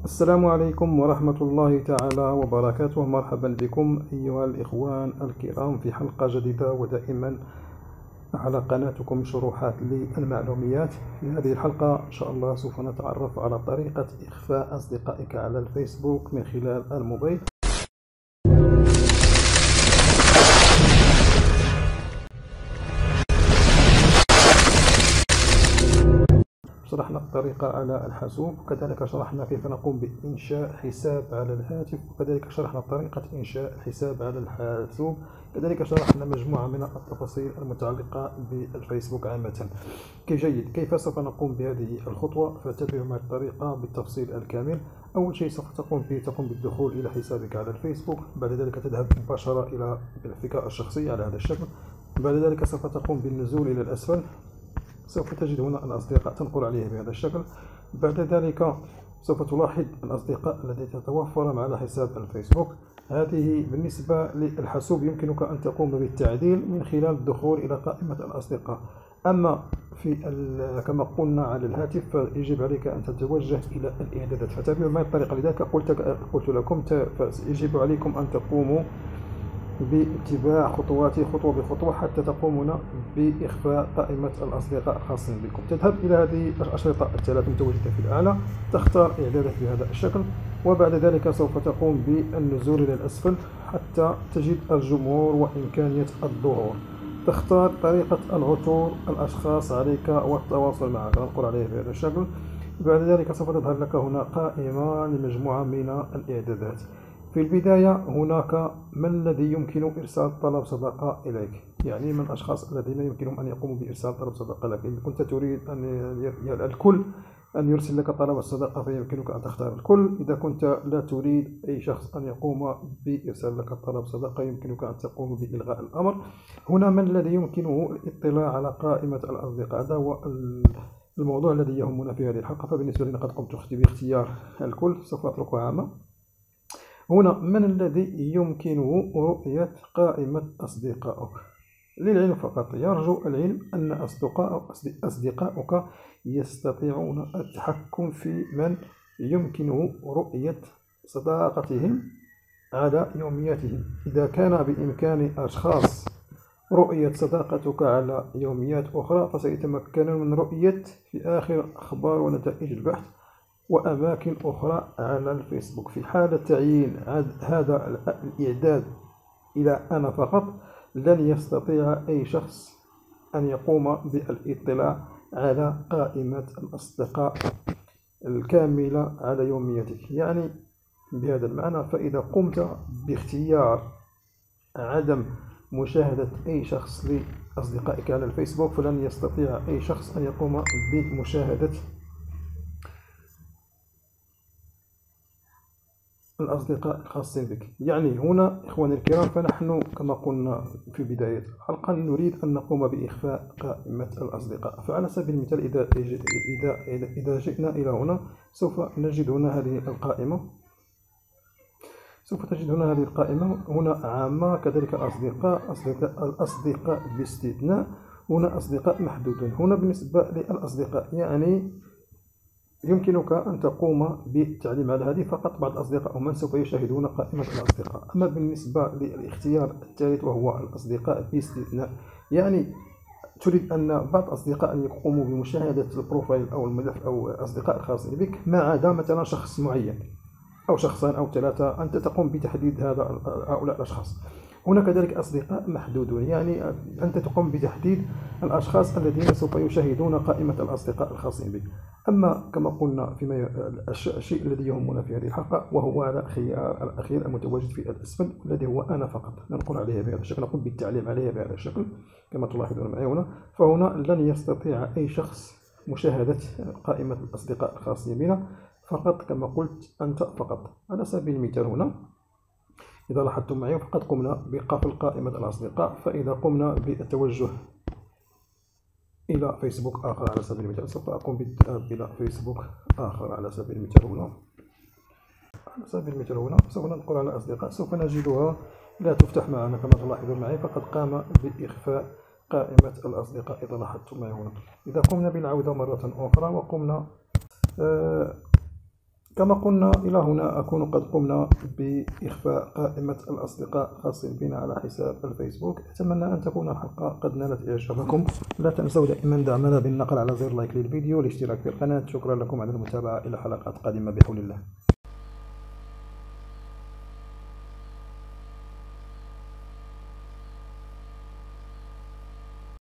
السلام عليكم ورحمة الله تعالى وبركاته. مرحبا بكم أيها الإخوان الكرام في حلقة جديدة ودائما على قناتكم شروحات للمعلومات. في هذه الحلقة إن شاء الله سوف نتعرف على طريقة إخفاء أصدقائك على الفيسبوك من خلال الموبايل. شرحنا الطريقة على الحاسوب، وكذلك شرحنا كيف نقوم بإنشاء حساب على الهاتف، وكذلك شرحنا طريقة إنشاء الحساب على الحاسوب، كذلك شرحنا مجموعة من التفاصيل المتعلقة بالفيسبوك عامة. كيف سوف نقوم بهذه الخطوة؟ فاتبعوا معي الطريقة بالتفصيل الكامل. أول شيء سوف تقوم بالدخول إلى حسابك على الفيسبوك، بعد ذلك تذهب مباشرة إلى ملفك الشخصي على هذا الشكل، بعد ذلك سوف تقوم بالنزول إلى الأسفل، سوف تجد هنا الأصدقاء تنقل عليه بهذا الشكل. بعد ذلك سوف تلاحظ الأصدقاء التي تتوفر على حساب الفيسبوك. هذه بالنسبة للحاسوب يمكنك أن تقوم بالتعديل من خلال الدخول إلى قائمة الأصدقاء. أما كما قلنا على الهاتف فيجب عليك أن تتوجه إلى الإعدادات، فتابعوا معي الطريقة. لذلك قلت لكم يجب عليكم أن تقوموا باتباع خطواتي خطوة بخطوة حتى تقومون بإخفاء قائمة الأصدقاء الخاصين بكم. تذهب إلى هذه الأشرطة الثلاث متواجدة في الأعلى، تختار إعدادات بهذا الشكل، وبعد ذلك سوف تقوم بالنزول إلى الأسفل حتى تجد الجمهور وإمكانية الظهور. تختار طريقة العثور الأشخاص عليك والتواصل معك، نقول عليه بهذا الشكل. بعد ذلك سوف تظهر لك هنا قائمة لمجموعة من الإعدادات. في البداية هناك من الذي يمكن إرسال طلب صداقة إليك، يعني من الأشخاص الذين يمكنهم أن يقوموا بإرسال طلب صداقة لك. إن كنت تريد أن الكل أن يرسل لك طلب الصداقة فيمكنك أن تختار الكل. إذا كنت لا تريد أي شخص أن يقوم بإرسال لك طلب صداقة يمكنك أن تقوم بإلغاء الأمر. هنا من الذي يمكنه الاطلاع على قائمة الأصدقاء، هذا هو الموضوع الذي يهمنا في هذه الحلقة. فبالنسبة لنا قد قمت باختيار الكل، سوف أتركها عامة. هنا من الذي يمكنه رؤية قائمة أصدقائك؟ للعلم فقط، يرجو العلم أن أصدقائك يستطيعون التحكم في من يمكنه رؤية صداقتهم على يومياتهم. إذا كان بإمكان أشخاص رؤية صداقتك على يوميات أخرى فسيتمكنون من رؤية في آخر أخبار ونتائج البحث وأماكن أخرى على الفيسبوك. في حالة تعيين هذا الإعداد إلى أنا فقط لن يستطيع أي شخص أن يقوم بالاطلاع على قائمة الأصدقاء الكاملة على يومياتك. يعني بهذا المعنى فإذا قمت باختيار عدم مشاهدة أي شخص لأصدقائك على الفيسبوك فلن يستطيع أي شخص أن يقوم بمشاهدة الأصدقاء الخاصين بك. يعني هنا إخواني الكرام فنحن كما قلنا في بداية الحلقة نريد أن نقوم بإخفاء قائمة الأصدقاء. فعلى سبيل المثال إذا جئنا إلى هنا سوف نجد هنا هذه القائمة، هنا عامة، كذلك الأصدقاء باستثناء، هنا أصدقاء محدودون. هنا بالنسبة للأصدقاء يعني يمكنك أن تقوم بالتعليم على هذه فقط بعض الأصدقاء ومن سوف يشاهدون قائمة الأصدقاء. أما بالنسبة للاختيار الثالث وهو الأصدقاء باستثناء، يعني تريد أن بعض الأصدقاء أن يقوموا بمشاهدة البروفايل أو الملف أو الأصدقاء الخاصين بك ما عدا مثلا شخص معين أو شخصان أو ثلاثة، أنت تقوم بتحديد هؤلاء الأشخاص. هنا كذلك أصدقاء محدودون، يعني أنت تقوم بتحديد الأشخاص الذين سوف يشاهدون قائمة الأصدقاء الخاصين بك. أما كما قلنا الشيء الذي يهمنا في هذه الحلقة وهو على الخيار الأخير المتواجد في الأسفل الذي هو أنا فقط، ننقل عليه بهذا الشكل، نقوم بالتعليم عليه بهذا الشكل كما تلاحظون معي هنا. فهنا لن يستطيع أي شخص مشاهدة قائمة الأصدقاء الخاصين بنا، فقط كما قلت أنت فقط. على سبيل المثال هنا إذا لاحظتم معي فقد قمنا بقفل قائمة الأصدقاء. فإذا قمنا بالتوجه إلى فيسبوك آخر على سبيل المثال، سوف أقوم بالذهاب إلى فيسبوك آخر على سبيل المثال هنا، سوف ننقل على الأصدقاء، سوف نجدها لا تفتح معنا كما تلاحظون معي، فقد قام بإخفاء قائمة الأصدقاء إذا لاحظتم معي هنا. إذا قمنا بالعودة مرة أخرى وقمنا كما قلنا إلى هنا أكون قد قمنا بإخفاء قائمة الأصدقاء الخاصين بنا على حساب الفيسبوك. أتمنى أن تكون الحلقة قد نالت إعجابكم. لا تنسوا دائما دعمنا بالنقر على زر لايك للفيديو والاشتراك في القناة. شكرا لكم على المتابعة، إلى حلقات قادمة بحول الله.